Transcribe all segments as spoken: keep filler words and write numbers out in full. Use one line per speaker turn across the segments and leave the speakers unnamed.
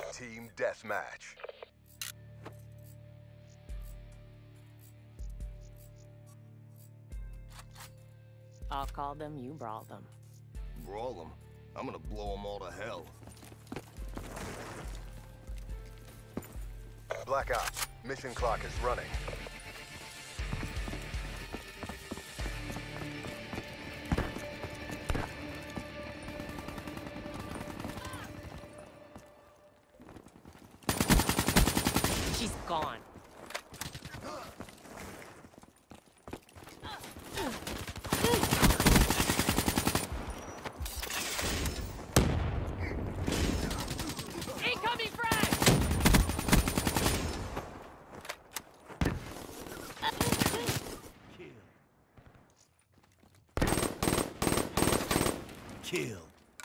Team Deathmatch.
I'll call them, you brawl them.
Brawl them? I'm gonna blow them all to hell.
Black Ops, mission clock is running.
She's gone. Incoming frag!
Kill. Kill.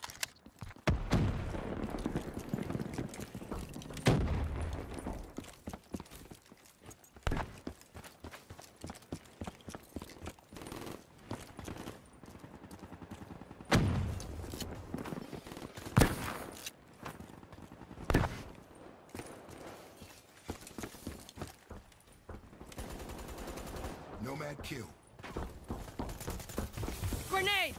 Nomad kill.
Grenade!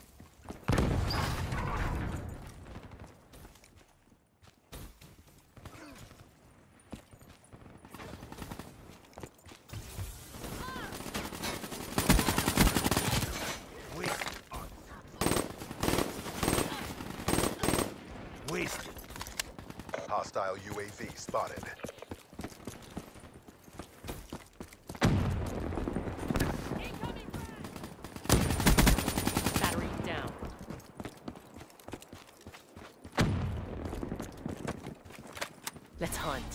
Wasted. Wasted.
Hostile U A V spotted.
Incoming frag! Battery down. Let's hunt.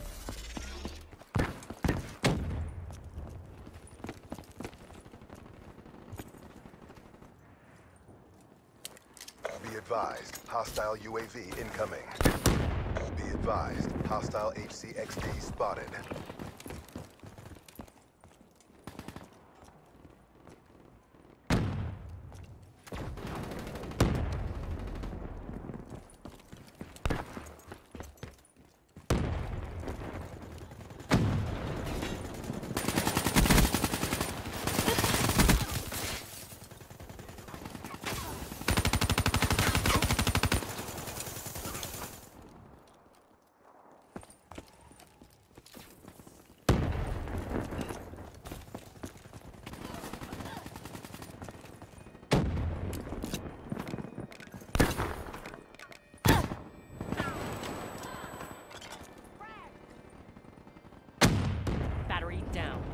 Be advised, hostile U A V incoming. Be advised, hostile H C X D spotted.
Battery down.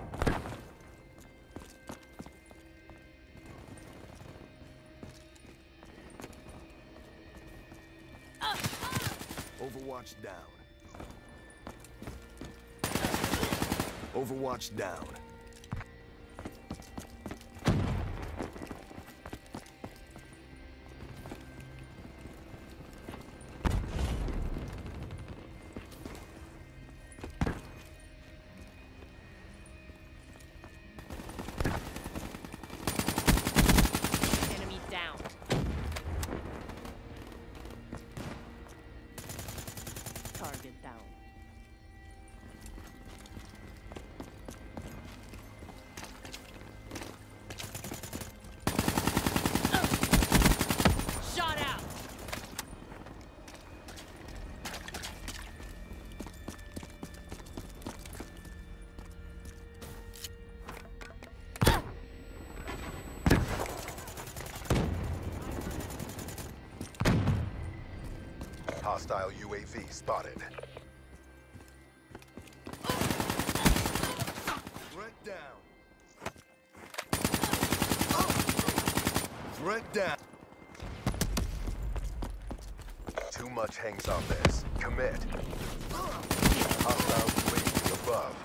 Overwatch down. Overwatch down.
Enemy down. Target down. Shot out.
Hostile U A V spotted.
Threat down. Threat down.
Too much hangs on this. Commit. Hostile U A V above.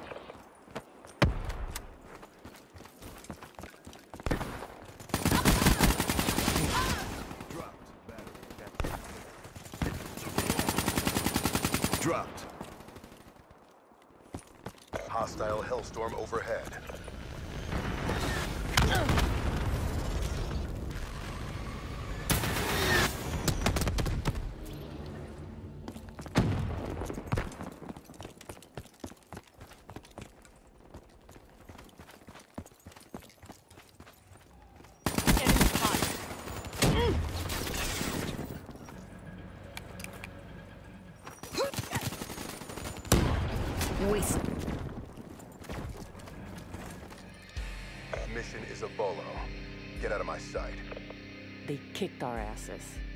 Dropped. Battery down. Dropped.
Hostile Hellstorm overhead.
Waste.
Mission is a bolo. Get out of my sight.
They kicked our asses.